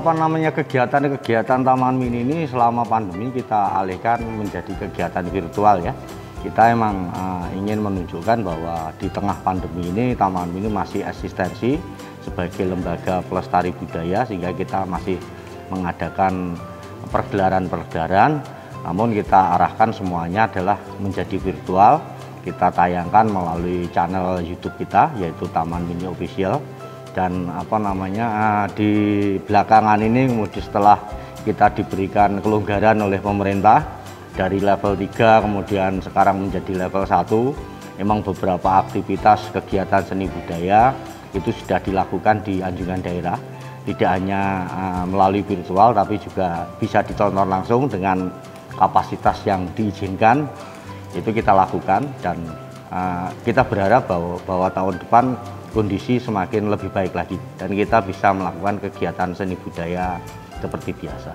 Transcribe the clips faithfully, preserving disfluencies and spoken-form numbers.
apa namanya kegiatan-kegiatan Taman Mini ini selama pandemi kita alihkan menjadi kegiatan virtual ya. Kita emang uh, ingin menunjukkan bahwa di tengah pandemi ini Taman Mini masih eksistensi sebagai lembaga pelestari budaya, sehingga kita masih mengadakan pergelaran-pergelaran, namun kita arahkan semuanya adalah menjadi virtual. Kita tayangkan melalui channel YouTube kita yaitu Taman Mini Official. Dan apa namanya uh, di belakangan ini kemudian setelah kita diberikan kelonggaran oleh pemerintah dari level tiga kemudian sekarang menjadi level satu, memang beberapa aktivitas kegiatan seni budaya itu sudah dilakukan di anjungan daerah, tidak hanya uh, melalui virtual tapi juga bisa ditonton langsung dengan kapasitas yang diizinkan, itu kita lakukan. Dan uh, kita berharap bahwa, bahwa tahun depan kondisi semakin lebih baik lagi dan kita bisa melakukan kegiatan seni budaya seperti biasa.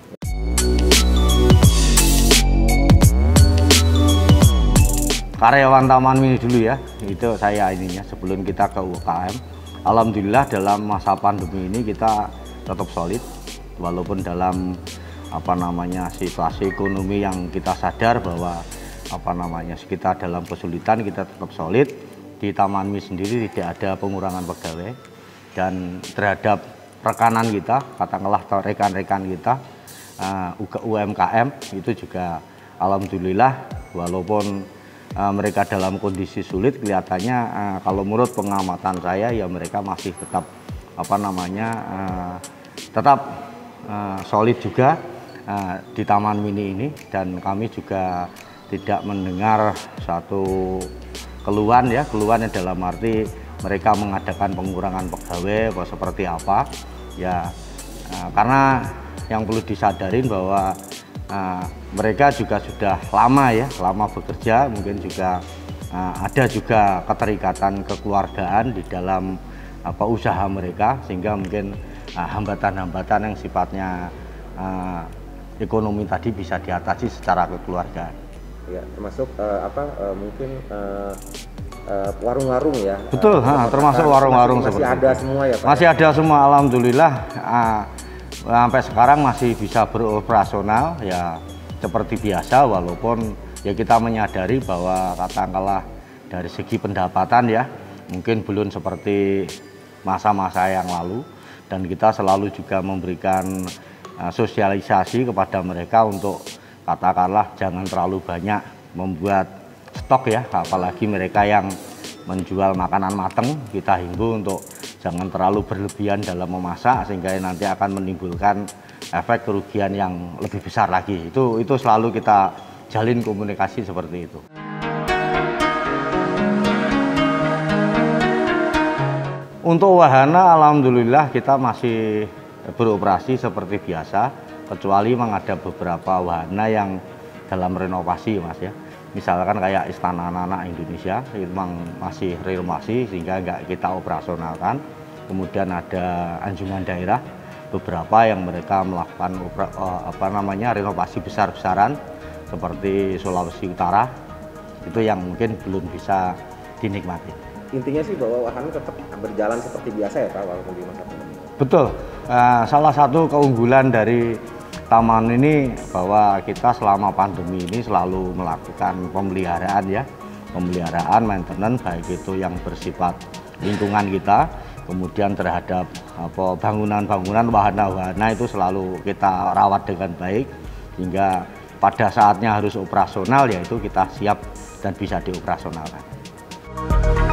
Karyawan Taman Mini dulu ya, itu saya ininya sebelum kita ke U K M. Alhamdulillah dalam masa pandemi ini kita tetap solid, walaupun dalam apa namanya situasi ekonomi yang kita sadar bahwa apa namanya kita dalam kesulitan, kita tetap solid. Di Taman Mini sendiri tidak ada pengurangan pegawai, dan terhadap rekanan kita, katakanlah rekan-rekan kita uh, U M K M itu juga alhamdulillah walaupun Uh, mereka dalam kondisi sulit, kelihatannya uh, kalau menurut pengamatan saya ya mereka masih tetap apa namanya uh, tetap uh, solid juga uh, di Taman Mini ini, dan kami juga tidak mendengar satu keluhan ya keluhan yang dalam arti mereka mengadakan pengurangan pegawai atau seperti apa ya, uh, karena yang perlu disadarin bahwa Uh, mereka juga sudah lama ya, lama bekerja, mungkin juga uh, ada juga keterikatan kekeluargaan di dalam apa usaha mereka, sehingga mungkin hambatan-hambatan uh, yang sifatnya uh, ekonomi tadi bisa diatasi secara kekeluargaan. Ya, termasuk uh, apa uh, mungkin warung-warung uh, uh, ya. Betul, uh, ha, termasuk warung-warung masih, masih seperti ada itu. semua ya Pak? Masih ada semua, alhamdulillah. Uh, sampai sekarang masih bisa beroperasional ya seperti biasa, walaupun ya kita menyadari bahwa katakanlah dari segi pendapatan ya mungkin belum seperti masa-masa yang lalu, dan kita selalu juga memberikan uh, sosialisasi kepada mereka untuk katakanlah jangan terlalu banyak membuat stok ya, apalagi mereka yang menjual makanan matang, kita himbau untuk jangan terlalu berlebihan dalam memasak sehingga nanti akan menimbulkan efek kerugian yang lebih besar lagi. Itu itu selalu kita jalin komunikasi seperti itu. Untuk wahana alhamdulillah kita masih beroperasi seperti biasa, kecuali memang ada beberapa wahana yang dalam renovasi Mas ya. Misalkan kayak Istana Anak-anak Indonesia itu memang masih renovasi sehingga nggak kita operasionalkan. Kemudian ada anjungan daerah beberapa yang mereka melakukan apa namanya renovasi besar-besaran seperti Sulawesi Utara, itu yang mungkin belum bisa dinikmati. Intinya sih bahwa wahana tetap berjalan seperti biasa ya Pak, walaupun di masa pandemi. Betul. Uh, salah satu keunggulan dari taman ini bahwa kita selama pandemi ini selalu melakukan pemeliharaan ya, pemeliharaan, maintenance, baik itu yang bersifat lingkungan kita, kemudian terhadap apa bangunan-bangunan, wahana-wahana itu selalu kita rawat dengan baik, hingga pada saatnya harus operasional yaitu kita siap dan bisa dioperasionalkan.